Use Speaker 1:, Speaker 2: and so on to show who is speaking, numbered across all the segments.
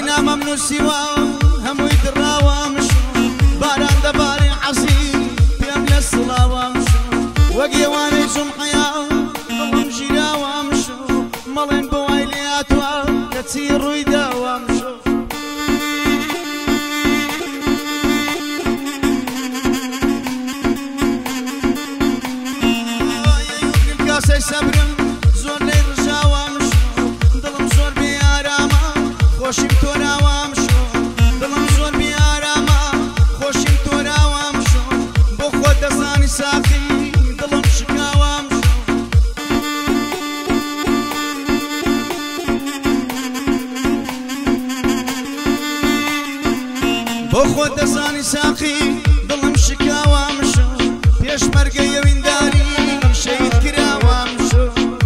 Speaker 1: نامە من و سیواوە هەمووی دڕاوە مشۆ باران دەبارێ حەزی پێم لە سڵاوە مشۆ وەک ئێوانەی چوم حەیاوە بەڵام ژیراوە مشۆ مەڵێن بۆ وای لێ هاتووە کەچی ڕووی داوە مشۆ کاسەی سەبرم زۆر لێی ڕژاوە مشۆ دڵم زۆر بێئارامە خۆشیم تۆراوە مشۆ دڵم زۆر بێئارامە خۆشیم تۆراوە مشۆ بۆ خۆت دەزانی ساقی دڵم شکاوە مشۆ بۆ خۆت دەزانی ساقی دڵم شکاوە مشۆ پێشمەرگە یەوینداری شەید کراوە مشۆ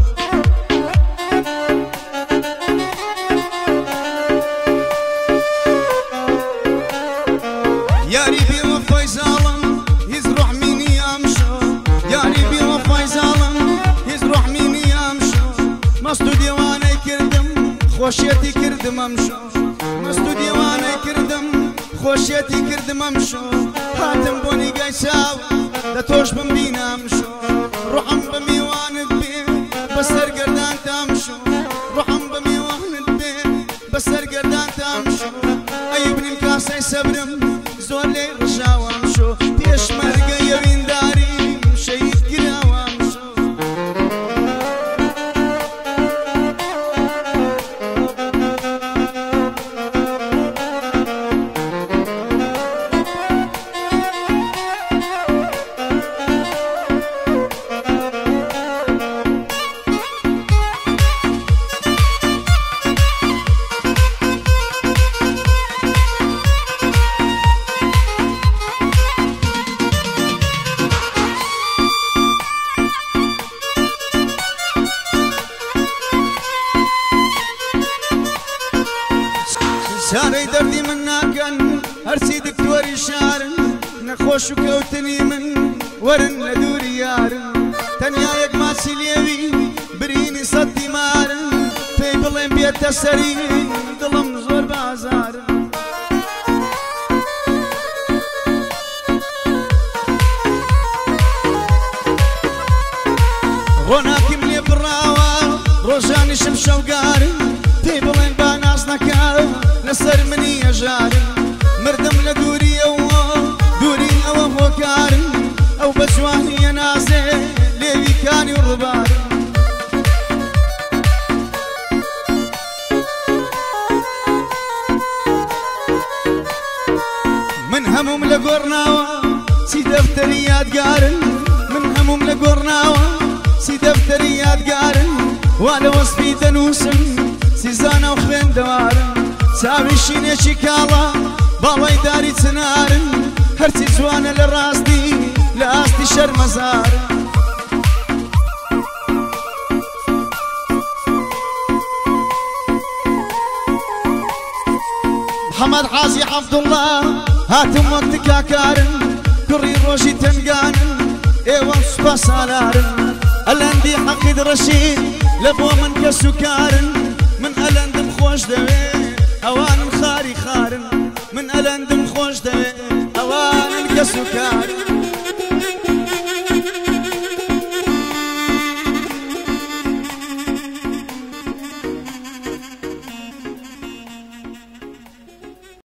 Speaker 1: یاری بێوەفای زاڵم هیچ ڕوحمی نییە مشۆ یاری بێوەفای زاڵم هیچ ڕوحمی نییە مشۆ مەست و دیوانەی کردم خۆشیەتی کردم ئەمشۆ مەست و دیوانەی کردم خۆشیەتی کردم ئەمشۆ هاتم بۆ نیگای چاو دە تۆش بمبینە ئەمشۆ ڕوحم بە میوانت بێ بەسەر گەردان تامشۆ ڕوحم بە میوانت بێ بەسەر گەردان تامشۆ ئەیبنیم کاسەی سەبرم زۆر لێی ڕژاوە مشۆ پێشمەرگە یەوینداری شەید کراوە مشۆ چارەی دەردی من ناکەن هەرچی دکتۆری شارن نەخۆش و کەوتنی من وەرن لە دووری یارن تەنیا یەک ماچی لێوی برینی سەد دیمارن پێی بڵێم بێتە سەری دڵم زۆر بازارن ڕۆناکیم لێ بڕاوە ڕۆژانیشم شەوگارن پێی بڵێن با ناز نەکارم لەسەر منی هەژارن مردم لە دووری ئەوە دووری ئەوە هۆکارن ئەو بە جوانیە نازێ لێویکانی و ڕووبارن من هەموم لە گۆڕناوە چی دەفتەری یادگارن من هەموم لە گۆڕناوە چی دەفتەری یادگارن وا لە وەسفی دەنووسم سیزانە و خوێندەوارن چاوی شینێکی کاڵە باڵای داری چنارن هەرچی جوانە لە ڕاستی لە ئاستی شەرمەزارن محەممەد حازی عەبدوڵڵا هاتم وەک تکاکارن کوڕی ڕۆژی تەنگانن ئێوە سوپا سالارن ئەلەندی حەقید ڕەشید لە بۆ من کە سوکارن من ئەلەندم خۆش دەوێ ئەوانن خاری خارن من ئەلەندم خۆش دەوێ ئەوانن کە سوکارن